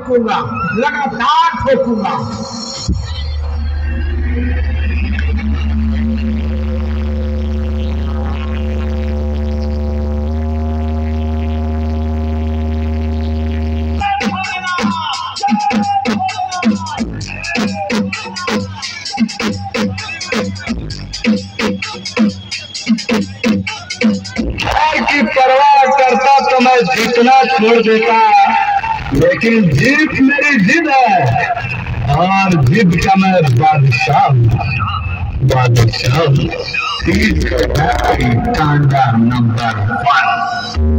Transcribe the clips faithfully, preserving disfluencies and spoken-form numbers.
ठोकूंगा, लगातार ठोकूंगा। हार की परवाह करता तो मैं जीतना छोड़ देता, लेकिन जीत मेरी जिद है और जिद का मैं बादशाह बादशाह टांगा नंबर वन।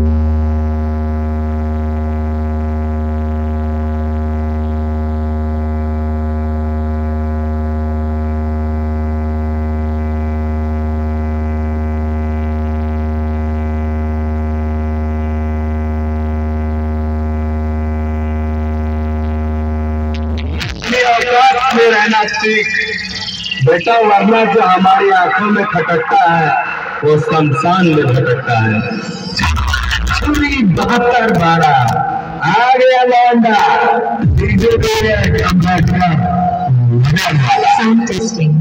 औकात में रहना सीख बेटा, वरना जो हमारी आंखों में खटकता है वो शमशान में भटकता है। छुरी बहत्तर बारह आ गया लौंडा, डीजे डीजे साउंड टेस्टिंग।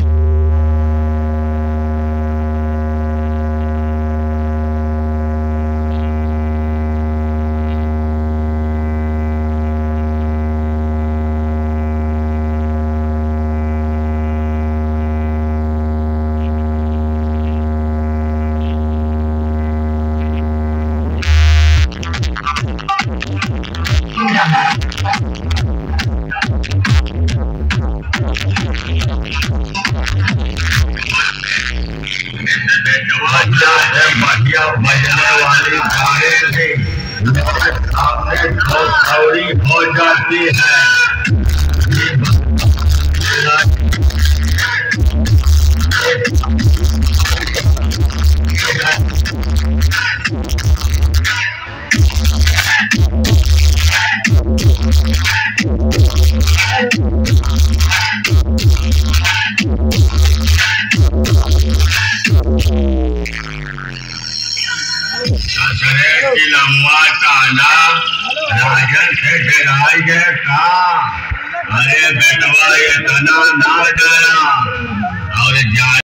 बढ़िया बजने वाली गाने से सामने थोड़ी हो जाती है। की लंबा ताना राजन से डराई गए था। अरे बेटवा इतना ना डरा और